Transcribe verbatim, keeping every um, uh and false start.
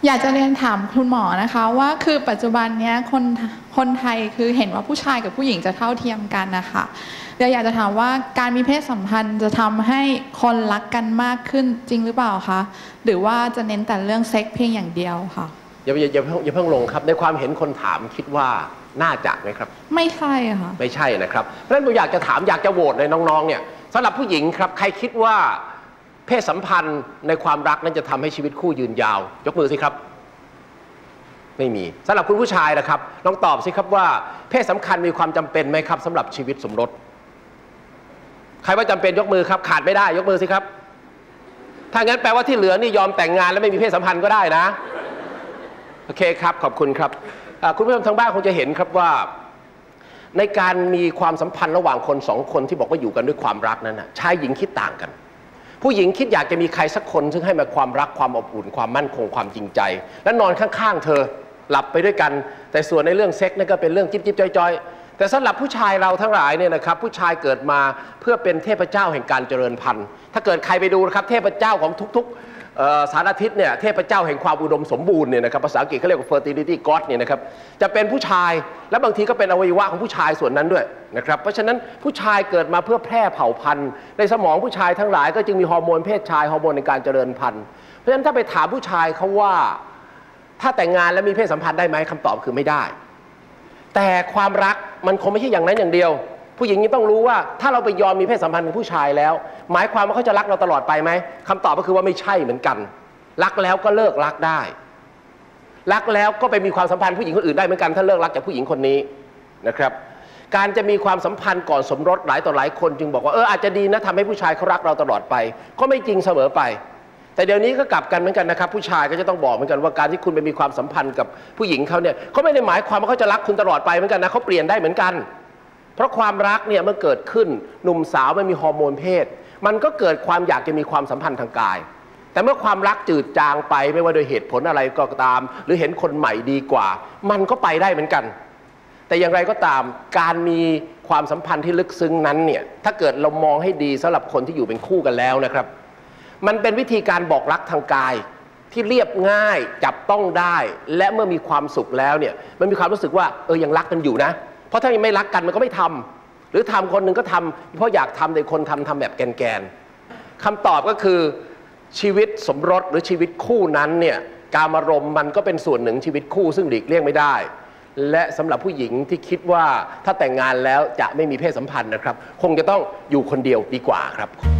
อยากจะเรียนถามคุณหมอนะคะว่าคือปัจจุบันนี้คนคนไทยคือเห็นว่าผู้ชายกับผู้หญิงจะเท่าเทียมกันนะคะเดี๋ยวอยากจะถามว่าการมีเพศสัมพันธ์จะทำให้คนรักกันมากขึ้นจริงหรือเปล่าคะหรือว่าจะเน้นแต่เรื่องเซ็กเพียงอย่างเดียวค่ะอย่าอย่าอย่าเพิ่งอย่าเพิ่งลงครับในความเห็นคนถามคิดว่าน่าจะไหมครับไม่ใช่ค่ะไม่ใช่นะครับเพราะฉะนั้นผมอยากจะถามอยากจะโหวตในน้องๆเนี่ยสำหรับผู้หญิงครับใครคิดว่าเพศสัมพันธ์ในความรักนั้นจะทำให้ชีวิตคู่ยืนยาวยกมือสิครับไม่มีสำหรับคุณผู้ชายนะครับลองตอบสิครับว่าเพศสัมพันธ์มีความจำเป็นไหมครับสำหรับชีวิตสมรสใครว่าจำเป็นยกมือครับขาดไม่ได้ยกมือสิครับถ้างั้นแปลว่าที่เหลือนี่ยอมแต่งงานแล้วไม่มีเพศสัมพันธ์ก็ได้นะโอเคครับขอบคุณครับคุณผู้ชมทางบ้านคงจะเห็นครับว่าในการมีความสัมพันธ์ระหว่างคนสองคนที่บอกว่าอยู่กันด้วยความรักนั้นนะชายหญิงคิดต่างกันผู้หญิงคิดอยากจะมีใครสักคนซึ่งให้มาความรักความอบอุ่นความมั่นคงความจริงใจและนอนข้างๆเธอหลับไปด้วยกันแต่ส่วนในเรื่องเซ็กนั่นก็เป็นเรื่องจิ๊บจิ๊บจอยๆแต่สำหรับผู้ชายเราทั้งหลายเนี่ยนะครับผู้ชายเกิดมาเพื่อเป็นเทพเจ้าแห่งการเจริญพันธุ์ถ้าเกิดใครไปดูนะครับเทพเจ้าของทุกๆสารทิศเนี่ยเทพเจ้าแห่งความอุดมสมบูรณ์เนี่ยนะครับภาษาอังกฤษเขาเรียกว่า fertility god เนี่ยนะครับจะเป็นผู้ชายและบางทีก็เป็นอวัยวะของผู้ชายส่วนนั้นด้วยนะครับเพราะฉะนั้นผู้ชายเกิดมาเพื่อแพร่เผ่าพันธุ์ในสมองผู้ชายทั้งหลายก็จึงมีฮอร์โมนเพศชายฮอร์โมนในการเจริญพันธุ์เพราะฉะนั้นถ้าไปถามผู้ชายเขาว่าถ้าแต่งงานแล้วมีเพศสัมพันธ์ได้ไหมคำตอบคือไม่ได้แต่ความรักมันคงไม่ใช่อย่างนั้นอย่างเดียวผู้หญิงนี่ต้องรู้ว่าถ้าเราไปยอมมีเพศสัมพันธ์กับผู้ชายแล้วหมายความว่าเขาจะรักเราตลอดไปไหมคำตอบก็คือว่าไม่ใช่เหมือนกันรักแล้วก็เลิกรักได้รักแล้วก็ไปมีความสัมพันธ์ผู้หญิงคนอื่นได้เหมือนกันถ้าเลิกรักจากผู้หญิงคนนี้นะครับการจะมีความสัมพันธ์ก่อนสมรสหลายต่อหลายคนจึงบอกว่าเอออาจจะดีนะทำให้ผู้ชายเขารักเราตลอดไปก็ไม่จริงเสมอไปแต่เดี๋ยวนี้ก็กลับกันเหมือนกันนะครับผู้ชายก็จะต้องบอกเหมือนกันว่าการที่คุณไปมีความสัมพันธ์กับผู้หญิงเขาเนี่ยเขาไม่ได้หมายความว่าเขาจะรักคุณตลอดไปเหมือนกันนะเขาเปลี่ยนได้เหมือนกันเพราะความรักเนี่ยเมื่อเกิดขึ้นหนุ่มสาวมันมีฮอร์โมนเพศมันก็เกิดความอยากจะมีความสัมพันธ์ทางกายแต่เมื่อความรักจืดจางไปไม่ว่าโดยเหตุผลอะไรก็ตามหรือเห็นคนใหม่ดีกว่ามันก็ไปได้เหมือนกันแต่อย่างไรก็ตามการมีความสัมพันธ์ที่ลึกซึ้งนั้นเนี่ยถ้าเกิดเรามองให้ดีสำหรับคนที่อยู่เป็นคู่กันแล้วนะครับมันเป็นวิธีการบอกรักทางกายที่เรียบง่ายจับต้องได้และเมื่อมีความสุขแล้วเนี่ยมันมีความรู้สึกว่าเออยังรักกันอยู่นะเพราะถ้ายังไม่รักกันมันก็ไม่ทำหรือทำคนหนึ่งก็ทำเพราะอยากทำแต่คนทำทำแบบแกนๆคำตอบก็คือชีวิตสมรสหรือชีวิตคู่นั้นเนี่ยกามารมณ์มันก็เป็นส่วนหนึ่งชีวิตคู่ซึ่งหลีกเลี่ยงไม่ได้และสำหรับผู้หญิงที่คิดว่าถ้าแต่งงานแล้วจะไม่มีเพศสัมพันธ์นะครับคงจะต้องอยู่คนเดียวดีกว่าครับ